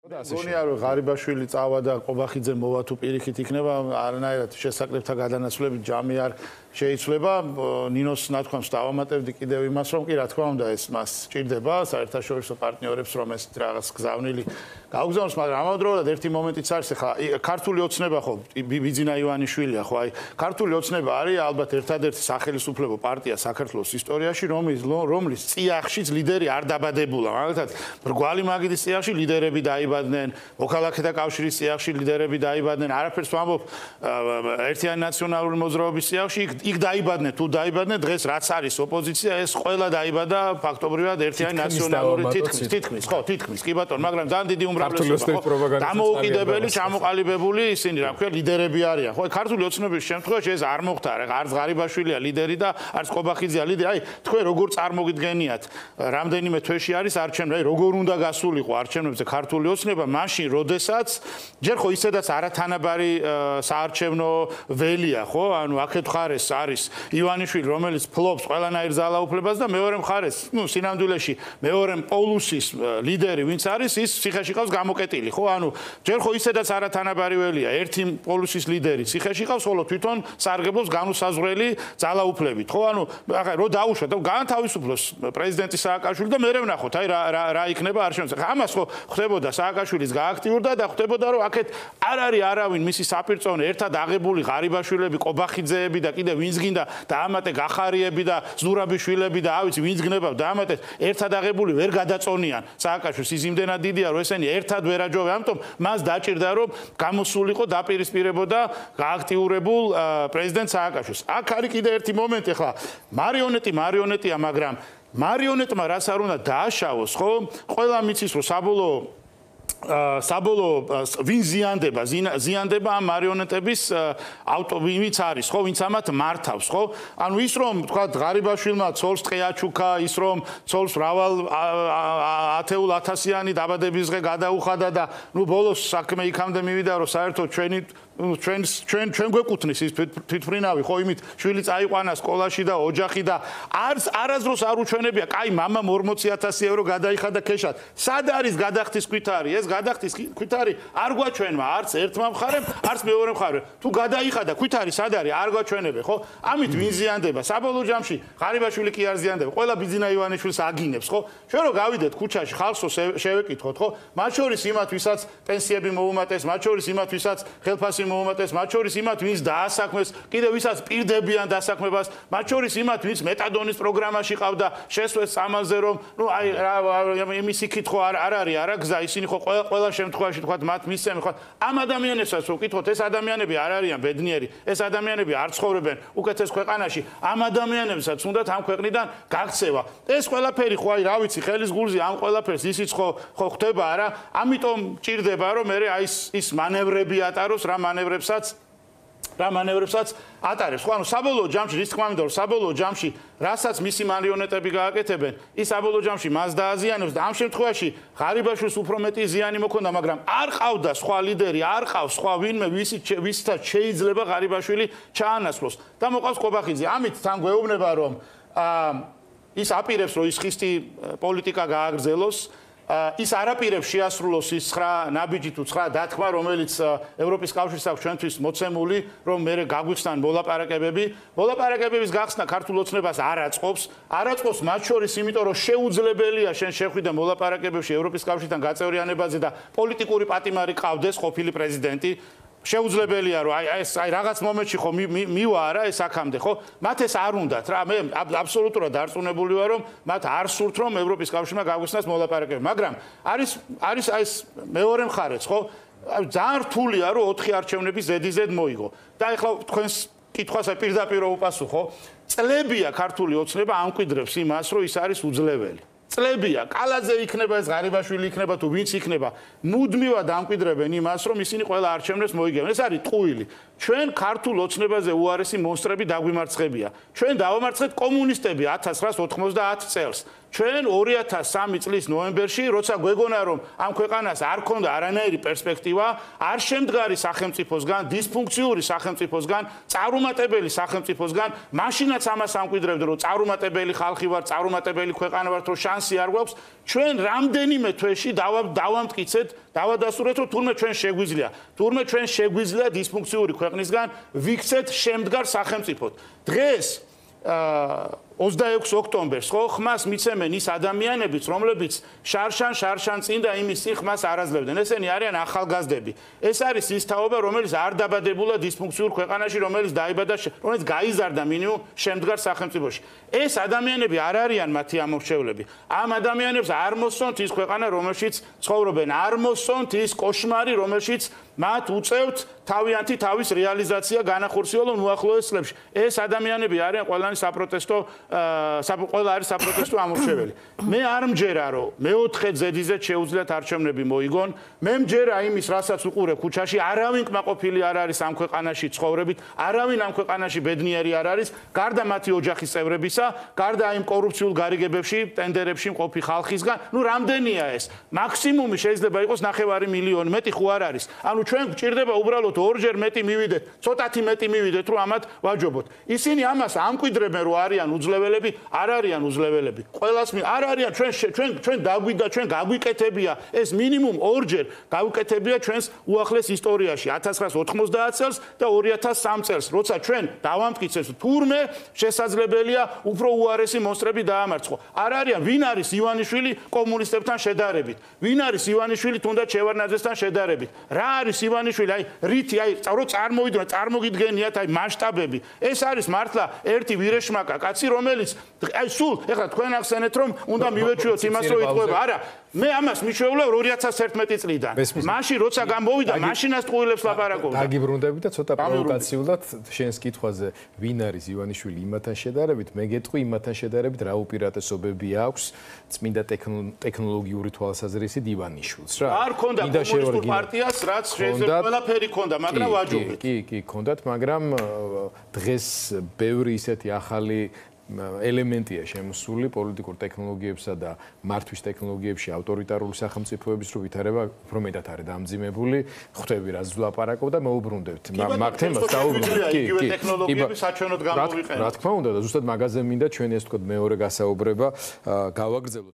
გონია რომ ღარიბაშვილი წავა და ყობახიძე მოვა თუ პირიქით იქნება არანაირად შესაკრებთა გადანაცვლებით ჯამი არ შეიცვლება ნინოს ნათქვამს დავამატებდი კიდევ იმას რომ კი რა თქმა უნდა ეს მას სჭირდება საერთაშორისო პარტნიორებს რომ ეს რაღაც გზავნილი გაუგზავნოს მაგრამ ამავდროულად ერთი მომენტიც არის ხა ქართული ოცნება ხო ბიძინა ივანიშვილია ხო აი ქართული ოცნება არის ალბათ ერთადერთი სახელმწიფო პარტია საქართველოს ისტორიაში რომლის წიაღშიც ლიდერი არ დაბადებულა მაგალითად მრგვალი მაგიდის წიაღში ლიდერები დაიბადნენ მოქალაქეთა კავშირის წიაღში ლიდერები დაიბადნენ არაფერს ვამბობ ერთიანი ნაციონალური მოძრაობის წიაღში იქ დაიბადნენ თუ დაიბადნენ დღეს რაც არის ოპოზიცია ეს ყველა დაიბადა ფაქტობრივად ერთიანი ნაციონალური თითქმის ხო თითქმის კი ბატონო მაგრამ ძალიან დიდი უმრავლესობა ხო დამოუკიდებელი ჩამოყალიბებული ისინი რა ქვია ლიდერები არიან ხო ქართული ოცნების შემთხვევაში ეს არ მოხდა არც ღარიბაშვილია ლიდერი და არც ყობახიძეა ლიდერი აი თქვენ როგორ წარმოგიდგენიათ რამდენიმე თვეში არის არჩევნები აი როგორ უნდა გასულიყო არჩევნებზე ქართული ოცნება მაშინ როდესაც ჯერ ხო ისედაც არათანაბარი საარჩევნო ველია ხო ანუ აქეთ მხარეს არის ივანიშვილი რომელიც ფლობს ყველანაირ ძალაუფლებას და მეორე მხარეს ნუ სინამდვილეში მეორე პოლუსის ლიდერი ვინც არის ის ციხეში ყავს გამოკეტილი ხო ანუ ჯერ ხო ისედაც არათანაბარი ველია ერთი პოლუსის ლიდერი ციხეში ყავს ხოლო თვითონ სარგებლობს განუსაზღვრელი ძალაუფლებით ხო ანუ ახლა რო დაუშვათ და განთავისუფლოს პრეზიდენტი სააკაშვილი და მერე ვნახოთ აი რა იქნება არჩევნებზე ამას ხო ხდებოდა სააკაშვილის გააქტიურდა და ხდებოდა რომ აქეთ არ არის არავინ მისი საპირწონე ერთად აღებული ღარიბაშვილები ყობახიძეები და კიდე ვინც გინდა დაამატე გახარიები და ზურაბიშვილები და ავიცი ვინც გნებავ დაამატეთ ერთად აღებული ვერ გადაწონიან სააკაშვილს ის იმდენად დიდია რომ ესენი ერთად ვერ აჯობენ ამიტომ მას დაჭირდა რომ გამოსულიყო დაპირისპირებოდა გააქტიურებულ პრეზიდენტ სააკაშვილს აქ არის კიდე ერთი მომენტი ახლა მარიონეტია მაგრამ მარიონეტმა რაც არ უნდა დააშავოს ხო ყველა მიცის რომ საბოლოო ვინ ზიანდება ამ მარიონეტების ავტოვიმიც არის ხო ვინც ამათ მართავს ხო ანუ ის რომ თქვა ღარიბაშვილმა ცოლს ტყეაჩუქა ის რომ ცოლს მრავალ ათეულ ათასიანი დაბადების დღე გადაუხადა და ნუ ბოლოს საქმე იქამდე მივიდა რომ საერთოდ ჩვენ გვეკუთვნის ის თვითმფრინავი ხო იმით შვილი წაიყვანა სკოლაში და ოჯახი და არასდროს არ უჩვენებია კაი მამამ 40000 ევრო გადაიხადა ქეშად სად არის გადახდის კვითარი ეს გადახდის კვითარი არ გვაჩვენმა არც ერთმა მხარემ არც მეორე მხარემ თუ გადაიხადა კვითარი სად არის არ გვაჩვენებენ ხო ამით ვინ ზიანდება საბოლოო ჯამში ღარიბაშვილი კი არ ზიანდება ყველა ბიძინა ივანიშვილს აგინებს ხო ჩვენ რო გავიდეთ ქუჩაში ხალხსო შევეკითხოთ ხო მათ შორის იმათ ვისაც პენსიები მოუმატეს მათ შორის იმათ ვისაც ხელფასი მოუმატეს მათ შორის იმათ ვინც დაასაქმეს კიდევ ვისაც პირდებიან დასაქმებას მათ შორის იმათ ვინც მეტადონის პროგრამაში ყავდა შესვეს წამალზე რომ ნუ აი რა იმის იქითხო არ არის არა გზა ისინი ხო ყველა შემთხვევაში თქვა მათ მისცემენ ხო ამ ადამიანებსაც რო ვკითხოთ ეს ადამიანები არ არიან ბედნიერი ეს ადამიანები არ ცხოვრობენ უკეთეს ქვეყანაში ამ ადამიანებსაც უნდათ ამ ქვეყნიდან გაქცევა ეს ყველაფერი ხო აი რა ვიცი ხელის გულზე ამ ყველაფერს ისიც ხო ხდება არა ამიტომ ჭირდება რომ მე აი ის მანევრები ატაროს რა მანევრებსაც ატარებს ხო ანუ საბოლოო ჯამში რის თქმა უნდა რომ საბოლოო ჯამში რასაც მისი მარიონეტები გააკეთებენ ის საბოლოო ჯამში მას დააზიანებს და ამ შემთხვევაში ღარიბაშვილს უფრო მეტი ზიანი მოქონდა მაგრამ არ ყავდა სხვა ლიდერი არ ყავს სხვა ვინმე ვისაც შეიძლება ღარიბაშვილი ჩაანაცვლოს და მოყავს ყობახიძე ამით თან გვეუბნება რომ ის აპირებს რომ ის ხისტი პოლიტიკა გააგრძელოს ის არაპირებს შეასრულოს ის 9 ნაბიჯი თუ 9 დათქმა რომელიც ევროპის კავშირს აქვს ჩვენთვის მოცემული რომ მე გაგვიხსნან მოლაპარაკებების გახსნა ქართულ ოცნებას არ აწყობს მათ შორის იმიტომ რომ შეუძლებელია შენ შეხვიდე მოლაპარაკებებში ევროპის კავშირთან გაწევრიანებაზე და პოლიტიკური პატიმარი ყავდეს ყოფილი პრეზიდენტი შეუძლებელია რომ აი რაღაც მომენტში ხო მივა არა ეს აქამდე ხო მათ ეს არ უნდათ რა მე აბსოლუტურად დარწმუნებული ვარ რომ მათ არ სურთ რომ ევროპის კავშირმა გაგვიხსნას მოლაპარაკებები მაგრამ არის ეს მეორე მხარეც ხო ძალიან რთულია რომ 4 არჩევნების ზედიზედ მოიგო და ეხლა თქვენს კითხვას პირდაპირ უპასუხო წლებია ქართული ოცნება ამკვიდრებს იმას რომ ის არის უძლეველი წლებია კალაძე იქნება ეს ღარიბაშვილი იქნება თუ ვინც იქნება მუდმივად ამკვიდრებენ იმას რომ ისინი ყველა არჩევნებს მოიგებენ ეს არის ტყუილი ჩვენ ქართულ ოცნებაზე უარესი მონსტრები დაგვიმარცხებია ჩვენ დავამარცხეთ კომუნისტები 1990 წელს ჩვენ 2003 წლის ნოემბერში, როცა გვეგონა რომ ამ ქვეყანას არ ქონდა არანაირი პერსპექტივა, არ შემდგარი სახელმწიფოსგან, დისფუნქციური სახელმწიფოსგან, წარუმატებელი სახელმწიფოსგან, მაშინაც ამას ამკვიდრებდა, რომ წარუმატებელი ხალხი ვარ, წარუმატებელი ქვეყანა ვართ, რომ შანსი არ გვაქვს, ჩვენ რამდენიმე თვეში დავამტკიცეთ, დავადასტურეთ, რომ თურმე ჩვენ შეგვიძლია, თურმე ჩვენ შეგვიძლია დისფუნქციური ქვეყნისგან ვიქცეთ შემდგარ სახელმწიფოდ. დღეს 26 ოქტომბერს ხო ხმას მიცემენ ის ადამიანებიც, რომლებიც შარშან წინ და იმის წინ ხმას არ აძლევდნენ. ესენი არიან ახალგაზრდები. ეს არის ის თაობა, რომელიც არ დაბადებულა დისფუნქციურ ქვეყანაში, რომელიც დაიბადა, რომელიც გაიზარდა მინიმუმ შემდგარ სახელმწიფოში. ეს ადამიანები არ არიან მათი ამორჩევლები. ამ ადამიანებს არ მოსწონთ ის ქვეყანა, რომელშიც ცხოვრობენ, არ მოსწონთ ის კოშმარი, რომელშიც მათ უწევთ თავიანთი თავის რეალიზაცია განახორციელონ უახლოეს წლებში. ეს ადამიანები არიან ყველანი საპროტესტო ყველა არის საპროტესტო ამორჩეველი. მე არ მჯერა, რომ მეოთხე ზედიზედ შეუძლიათ არჩევნები მოიგონ. მე მჯერა იმის, რასაც უყურე ქუჩაში, არავინ კმაყოფილი არ არის ამ ქვეყანაში ცხოვრებით, არავინ ამ ქვეყანაში ბედნიერი არ არის, გარდა მათი ოჯახის წევრებისა, გარდა იმ კორუფციულ გარიგებებში, ტენდერებში მყოფი ხალხისგან. ნუ რამდენია ეს? მაქსიმუმი შეიძლება იყოს 9 მილიონი, მეტი ხო არ არის. ანუ ჩვენ გვჭირდება უბრალოდ ორჯერ მეტი მივიდეთ, ცოტათი მეტი მივიდეთ, რომ ამათ ვაჯობოთ. ისინი ამას ამკვიდრებენ, რომ არიან უძლეველები, არ არიან უძლეველები. ყველას არ არიან ჩვენ დაგვიდა, ჩვენ გაგვიკეთებია ეს მინიმუმ ორჯერ გაგვიკეთებია ჩვენს უახლეს ისტორიაში 1990 წელს და 2003 წელს, როცა ჩვენ დავამტკიცეთ, თურმე შესაძლებელია უფრო უარესი მონსტრები დაამარცხო. არ არიან ვინ არის ივანიშვილი კომუნისტებთან შედარებით, ვინ არის ივანიშვილი თუნდაც შევარნაძესთან შედარებით. რა არის ივანიშვილი? აი რითი, აი წარმოგიდგენიათ აი მასშტაბები. ეს არის მართლა ერთი ვირეშმაკა კაცი, რომელიც აი სულ ეხლა თქვენ ახსენეთ, რომ უნდა მივეჩვიოთ იმას, რომ იტყვება. არა, მე ამას მიჩვეულებ 2011 წლიდან. მაშინ როცა გამოვიდა, მაშინაც ტყუილებს ლაპარაკობდა. დაგიბრუნდები და ცოტა პროვოკაციულად შენს კითხვაზე, ვინ არის ივანიშვილი იმათთან შედარებით, მე გეტყვი იმათთან შედარებით რა უპირატესობები აქვს წმინდა ტექნოლოგიური თვალსაზრისით ივანიშვილს რა. არ ქონდა კომუნისტურ პარტიას, რაც შეიძლება ყველაფერი ქონდა, მაგრამ ვაჯობეთ. კი, ქონდათ, მაგრამ დღეს ბევრი ისეთი ახალი ელემენტია შემოსული პოლიტიკურ ტექნოლოგიებსა და მართვის ტექნოლოგიებში ავტორიტარული სახელმწიფოების რო ვითარება უფრო მეტად არის დამძიმებული. ხვდები რა ზვლაპარაკობ და მოუბრუნდებთ. მაგ თემას დაუბრუნდეთ. იგივე ტექნოლოგიები საჩვენოდ გამოვიყენოთ. რა თქმა უნდა და ზუსტად მაგაზე მინდა ჩვენ ეს თქო მეორე გასაუბრება გავაგრძელოთ.